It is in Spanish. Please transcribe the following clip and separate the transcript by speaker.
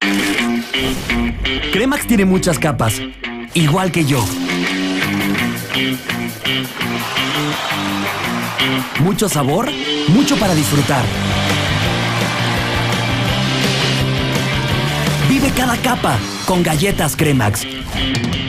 Speaker 1: Cremax tiene muchas capas, igual que yo. Mucho sabor, mucho para disfrutar. Vive cada capa con galletas Cremax.